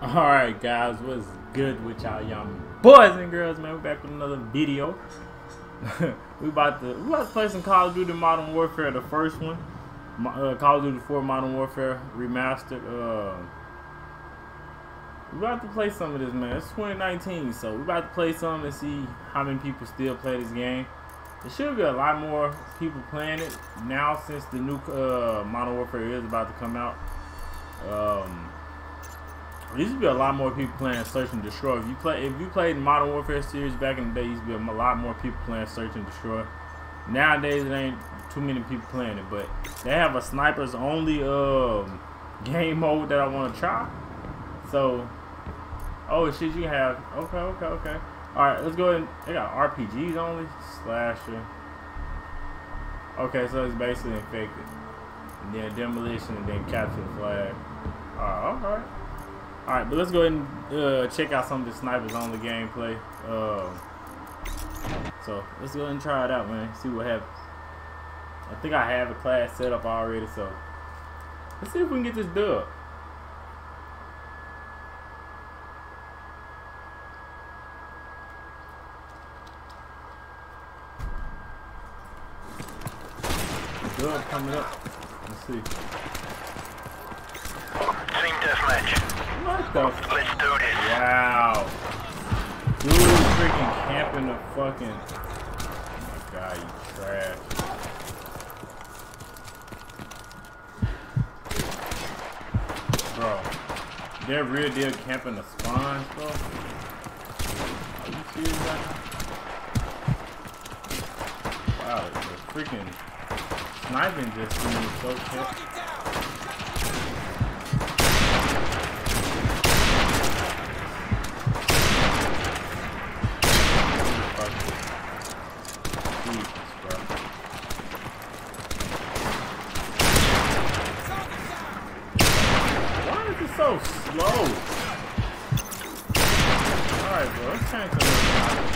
Alright guys, what's good with y'all young boys and girls, man? We're back with another video. we about to play some Call of Duty Modern Warfare, the first one. Call of Duty 4 Modern Warfare Remastered. We about to play some of this, man. It's 2019, so we about to play some and see how many people still play this game. There should be a lot more people playing it now since the new Modern Warfare is about to come out. There used to be a lot more people playing Search and Destroy. If you played the Modern Warfare series back in the day, used to be a lot more people playing Search and Destroy. Nowadays, it ain't too many people playing it, but they have a snipers only game mode that I want to try. So, oh shit, you have okay. All right, let's go ahead. They got RPGs only, slasher. Okay, so it's basically infected, and then demolition, and then capture the flag. All right. Alright, but let's go ahead and check out some of the snipers on the gameplay. So let's go ahead and try it out, man. See what happens. I think I have a class set up already, so let's see if we can get this dub. Dub coming up. Let's see. Team deathmatch. What the? Let's do this. Wow. Dude is freaking camping the fucking. Oh my god, you trash. Bro. They're real deal camping the spawns, bro. Are you serious right now? Wow, the freaking sniping just seems so quick. So slow. Alright, bro, let's change something.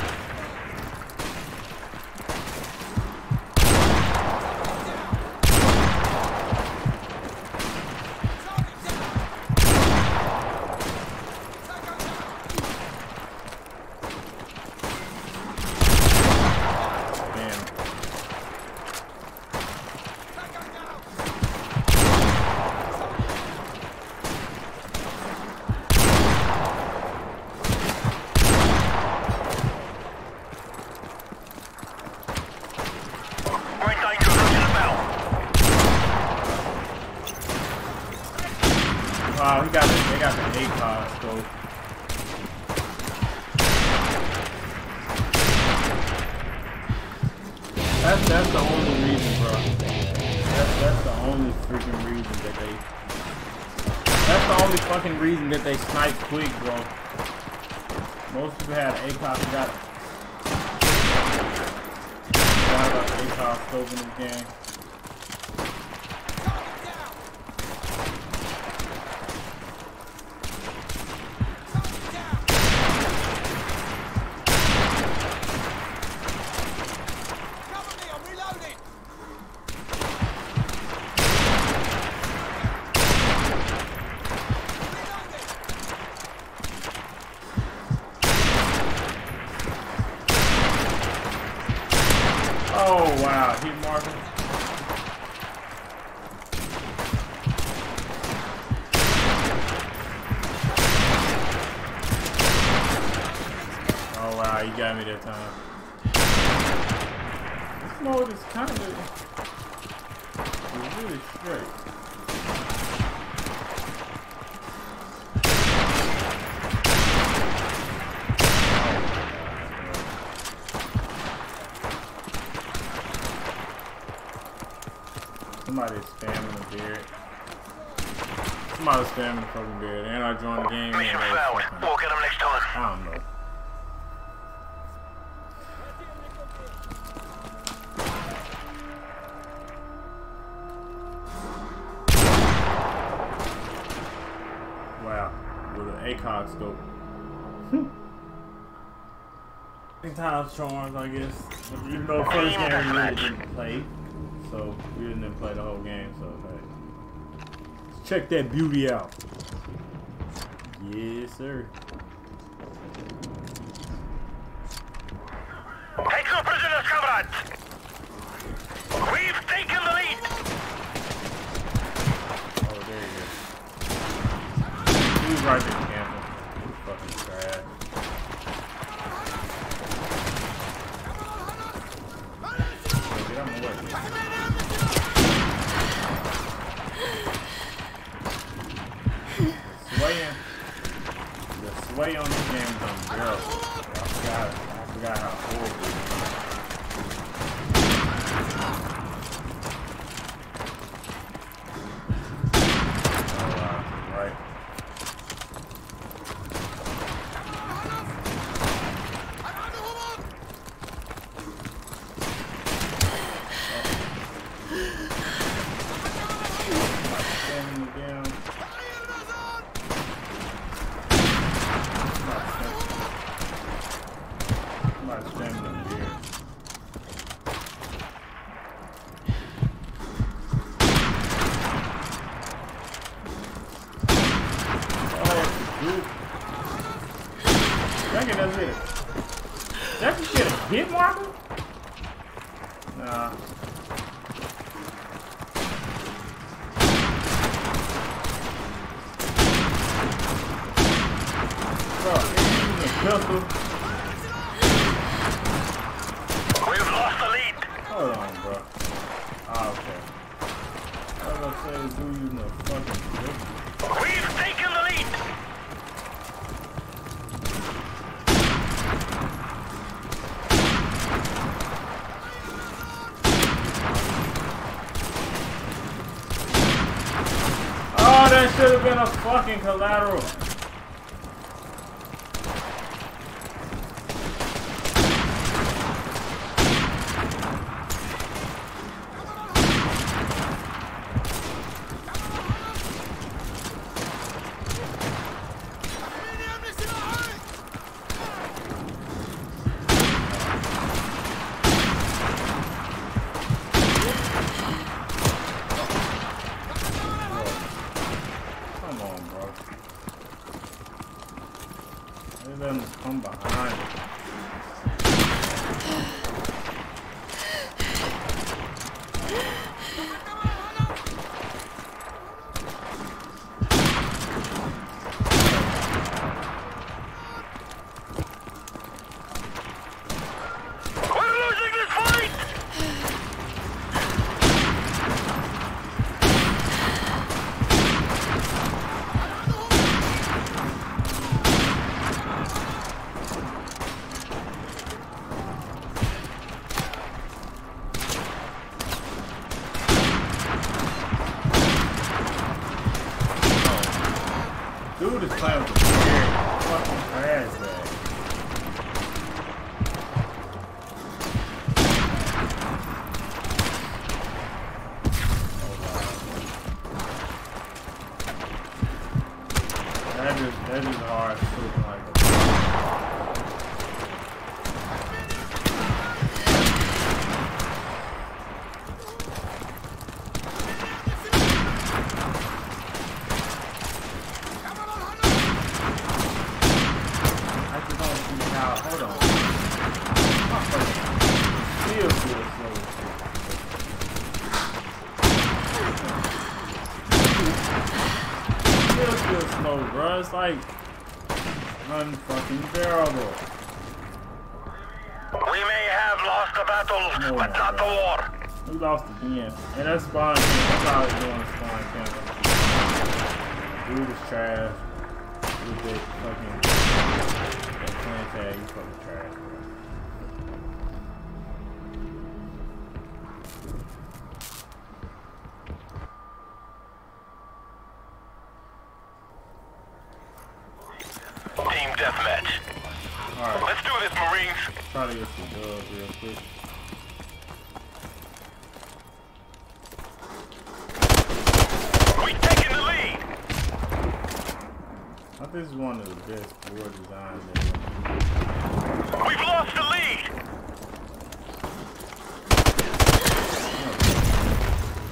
Wow, they got the ACOG scope. That's the only reason, bro. That's the only freaking reason that that's the only fucking reason that they snipe quick, bro. Most people have ACOG, got ACOG scope in this game. Oh wow, hit marker. Oh wow, you got me that time. This mode is kind of really straight. Somebody's spamming the beard. Somebody's spamming the fucking beard. And I joined the game. Mission failed. We'll get them next time. I don't know. Wow. With an ACOG scope. Times charms, I guess. Even though first game we really didn't play. So we didn't play the whole game, so hey. Let's check that beauty out. Yes, sir. Take no prisoners, comrades! We've taken the lead! Oh, there you go. He's right there, Campbell. He's fucking trash. Get out of my way. Swaying. The sway on this game is unbearable. I forgot how horrible it is. Right. Standing down. Somebody's standing in here. Dang it, that's it. That shit a hit marker? Nah. Bro, he's using a pistol. We've lost the lead! Hold on, bro. Ah, okay. I was gonna say, this dude using a fucking pistol. We've taken the lead! Oh, that should have been a fucking collateral. Come on, bro. They let him come behind. We're losing this fight! Dude is playing with a weird fucking trash bag. That is hard shooting like that. I just don't see how. Hold on. My fucking still feel slow as shit. Still feel slow, bro. It's like unfucking bearable. We may have lost the battle, No, but not the war. We lost again. And that's spawn. That's how it's doing spawn camera. Dude is trash. With that fucking that clan tag, he's fucking trash, bro. Team deathmatch. Alright, Let's do this, Marines. try to get some dubs real quick. We've taken the lead. I think this is one of the best board designs ever. We've lost the lead.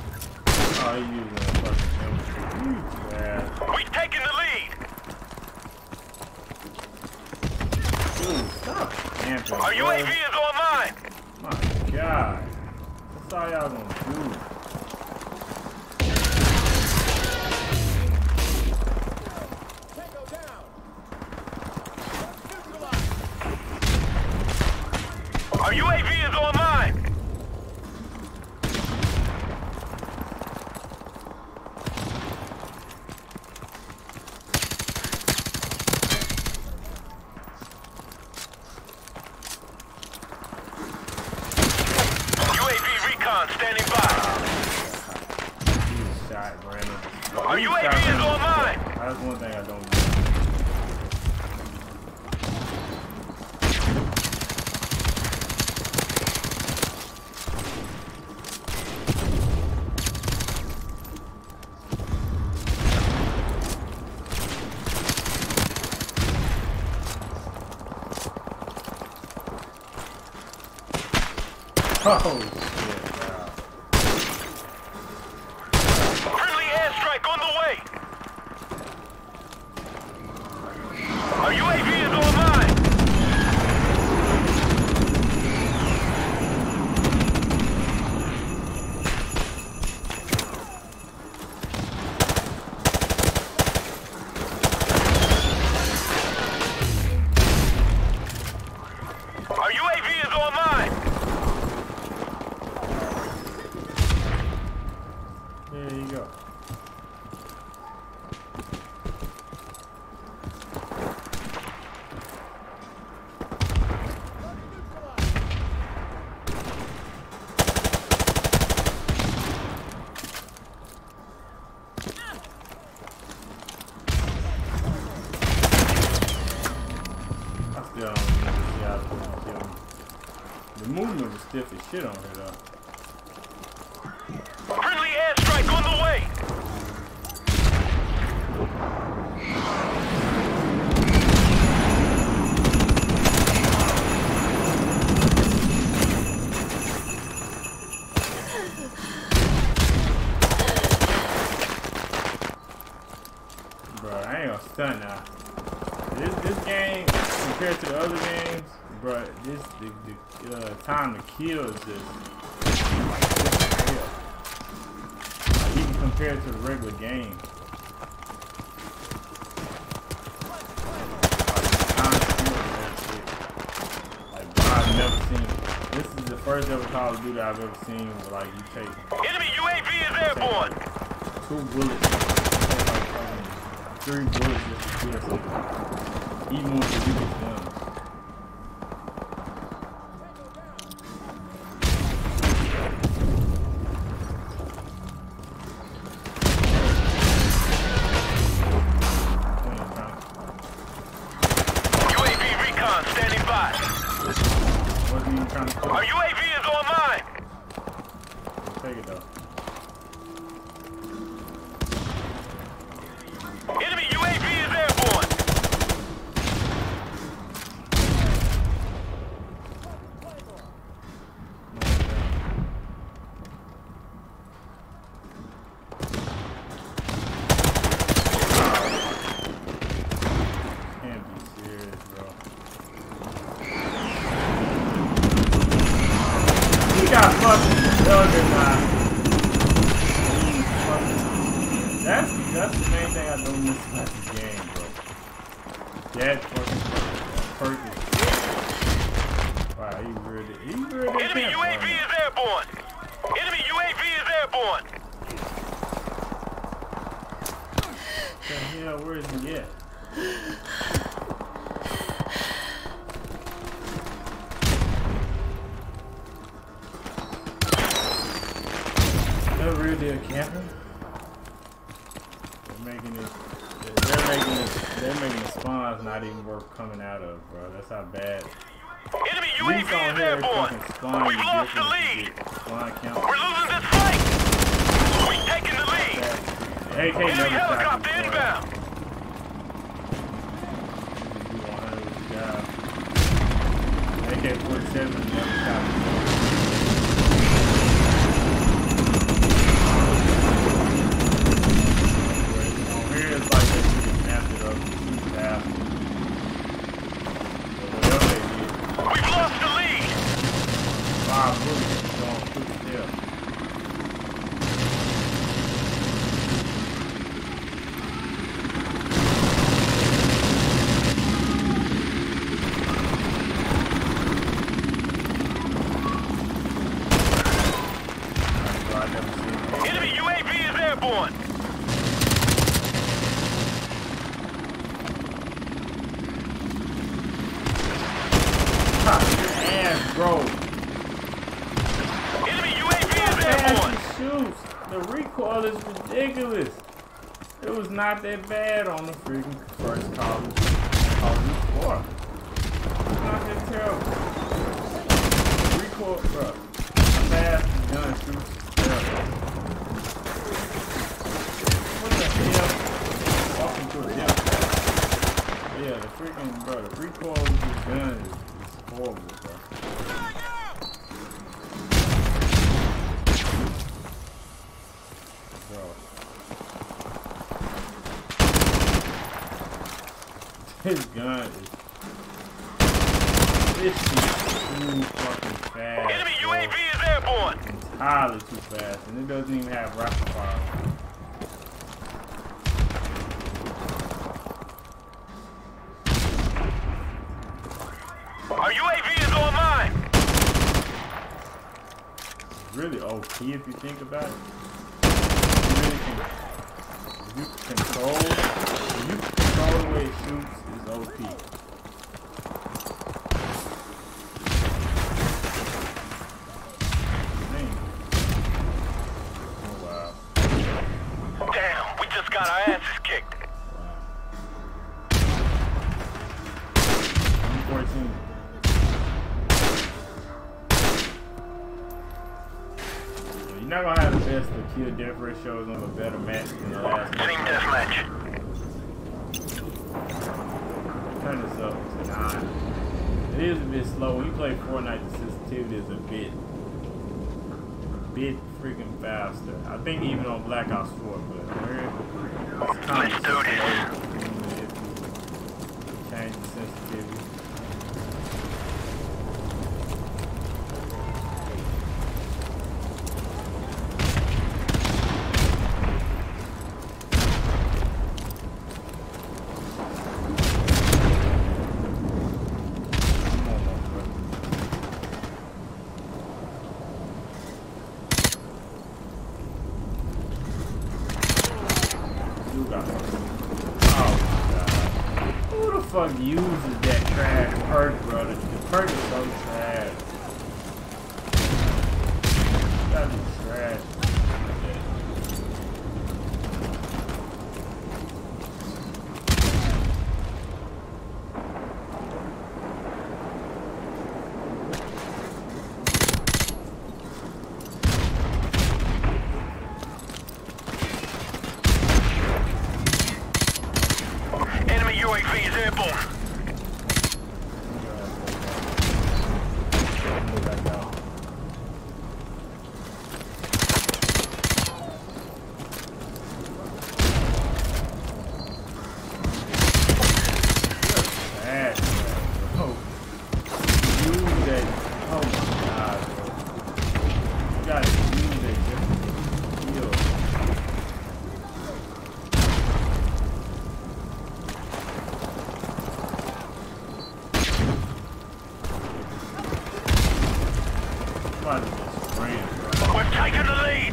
Oh, he using a fucking chemistry. Trash. We've taken the lead. Dude, stop camping. Our UAV is online. My God. That's all y'all gonna do. Our UAV is online. UAV recon standing by. He's shot, Brandon. Our UAV is online. That's one thing I don't do. Oh shit, wow. Friendly airstrike on the way. Our UAV is online. Our UAV is online. There you go. I still don't see how to kill him. The movement was stiff as shit on here though. Friendly airstrike on the way. Bro, I ain't gonna stunt now. This game compared to the other games, bro, the time to kill is just like hell. Like, even compared to the regular game. Like, bro, I've never seen. This is the first ever Call of Duty I've ever seen where like you take Enemy UAV is airborne. 2 bullets, like fucking 3 bullets just to kill something. Even with the weakest guns. UAV recon standing by. What are you trying to kill? Our UAV is online. Take it though. Enemy UAV is airborne. Can't be serious, bro. He got fucking juggernaut. That's the main thing I don't miss about this game, bro. That fucking purpose. Wow, he really Enemy UAV is airborne. Enemy UAV is airborne. What the hell, where is he at? They're really camping? They're making the spawns not even worth coming out of, bro. That's how bad. Enemy UAV is airborne. We've lost the lead. Spawn count. We're losing this fight. We've taken the lead. AK Enemy never helicopter shot inbound. AK-47 never shot. On here it's like they just snapped it up too fast. Bro. Enemy UAV is Fast airborne. he shoots. The recoil is ridiculous. It was not that bad on the freaking first Call of Duty 4. It's not that terrible. Recoil, bro. Fast the gun shoots is terrible. What the hell? Walking through a jump. Yeah, the freaking, bro, the recoil with this gun is horrible, bro. Bro. His gun is too fucking fast. Enemy Bro. UAV is airborne. Entirely too fast, and it doesn't even have rapid fire. Our UAV is online. It's really OP if you think about it. You really can, if you control the way it shoots, it's OP. Dang. Oh wow. Damn, we just got our asses kicked. Wow. 14. You're not gonna have the best of kill death ratios on a better match than the last one. Team deathmatch. Turn this up to 9. It is a bit slow. When you play Fortnite, the sensitivity is a bit freaking faster. I think even on Black Ops 4, but it's kind Let's of do this. change the sensitivity. Who the fuck uses that trash perk, bro? The perk is so trash. That is trash. Enemy UAV is airborne. We've taken the lead.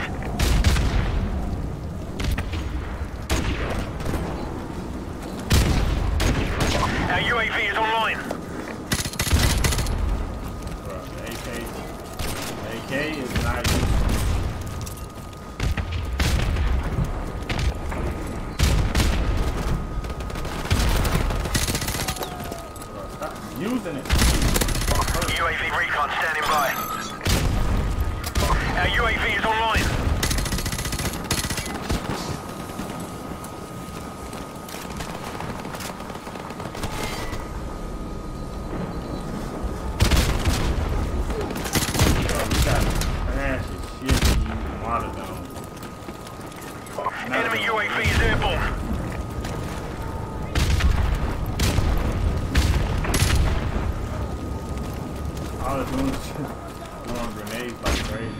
Our UAV is online. AK is not useful. Stop using it. UAV recon standing by. Our UAV is online. Enemy UAV is airborne. All it's doing is just throwing grenades like crazy.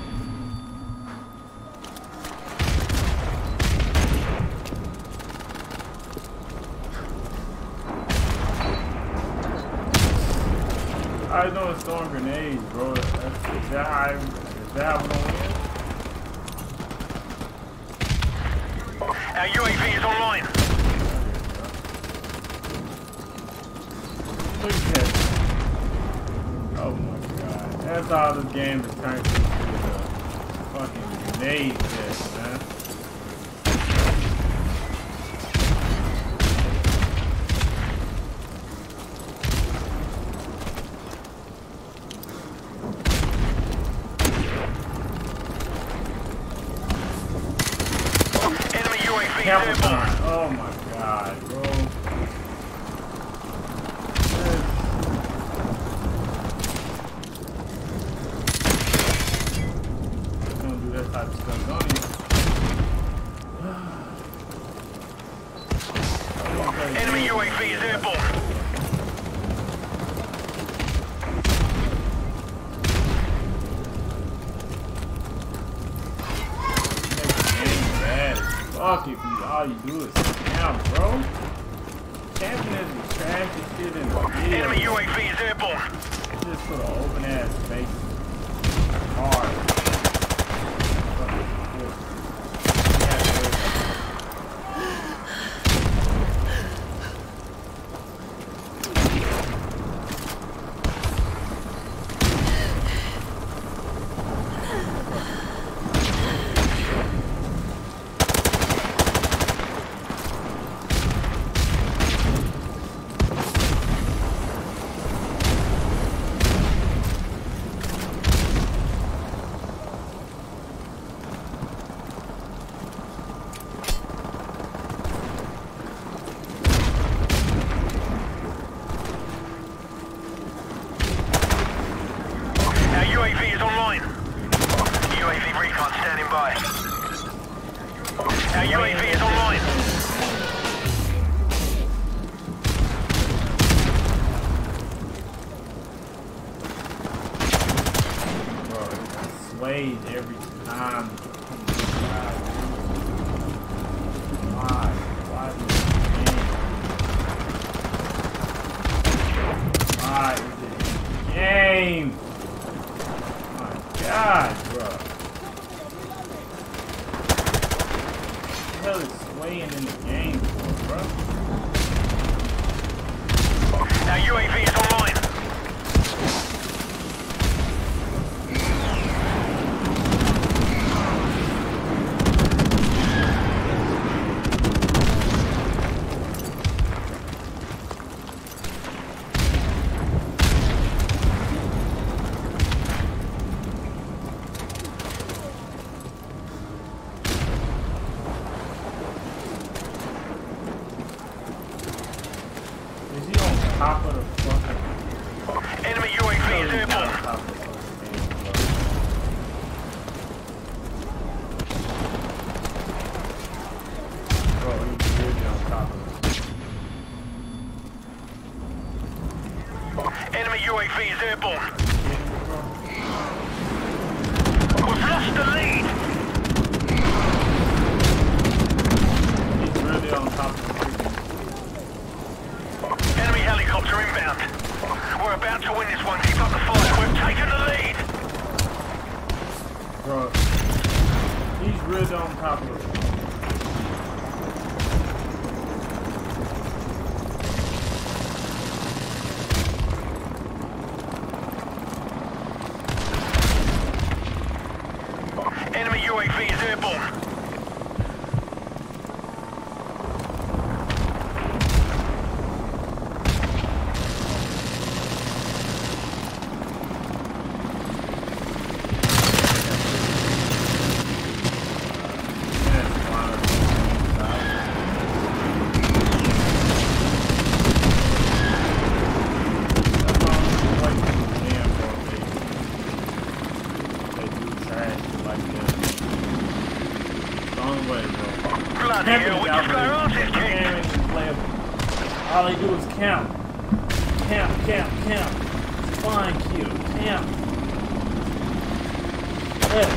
All it's doing is throwing grenades, bro. Is that how we're gonna win? Our UAV is online. Look at that. Oh my god. That's all this game is turned into a fucking grenade test, man. Enemy UAV Capricorn. airborne. Oh my god, bro. Don't do that type of stuff, don't you? Enemy UAV is airborne. Fuck if you all you do is camp, bro. Camping is the trash and shit in the video. Enemy UAV is airborne. Just put an open ass face. Hard. UAV is online. UAV recon standing by. Our UAV is online. Bro, it sways every time. Why? Why is this game? God, bro. What the hell is swaying in the game for, bro? Our UAV is online. Is he on top of the fucking... Enemy UAV is airborne. Top of the fucking thing, bro. Bro, he's really on top of it. Enemy UAV is airborne. We've lost the lead. He's really on top of the freaking... Enemy helicopter inbound. We're about to win this one. Keep up the fight. We've taken the lead. Bro, he's really on top of it. Enemy UAV is airborne. Bloody hell, we just got our asses kicked. All they do is camp. Camp, camp, camp. Spawn kill, camp. Yeah.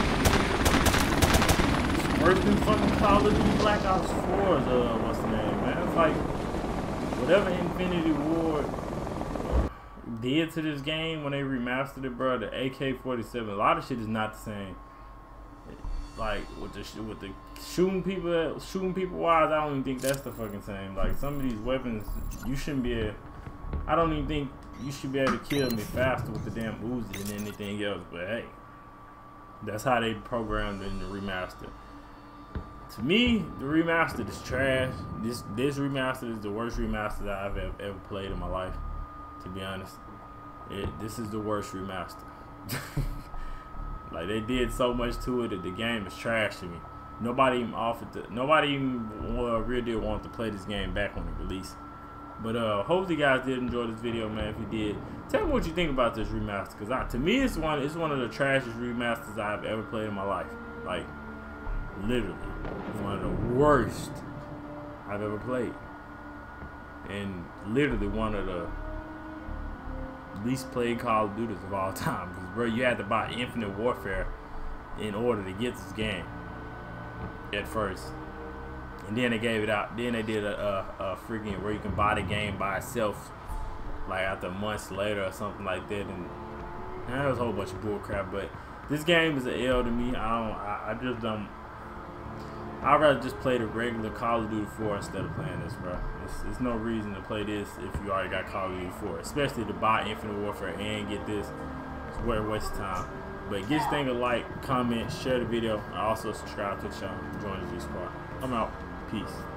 It's worse than fucking Call of Duty Black Ops 4's, what's the name, man? It's like, whatever Infinity Ward did to this game when they remastered it, bro, the AK-47, a lot of shit is not the same. Like with the shooting people wise, I don't even think that's the fucking same. Like some of these weapons, you shouldn't be I don't even think you should be able to kill me faster with the damn Uzi than anything else. But hey, that's how they programmed in the remaster. To me, the remastered is trash. This remastered is the worst remaster that I've ever played in my life. To be honest, this is the worst remaster. Like, they did so much to it that the game is trash to me. Nobody even real deal wanted to play this game back when it released. But hopefully you guys did enjoy this video, man. If you did, tell me what you think about this remaster, because to me it's one of the trashiest remasters I've ever played in my life. Like, literally one of the worst I've ever played, and literally one of the least played Call of Duties of all time. Because, bro, you had to buy Infinite Warfare in order to get this game at first, and then they gave it out. Then they did a freaking where you can buy the game by itself, like after months later or something like that. And that was a whole bunch of bull crap. But this game is an L to me. I just don't. I'd rather just play the regular Call of Duty 4 instead of playing this, bro. There's no reason to play this if you already got Call of Duty 4, especially to buy Infinite Warfare and get this. It's way a waste of time. But get this thing a like, comment, share the video, and also subscribe to the channel. Join the G Squad. I'm out. Peace.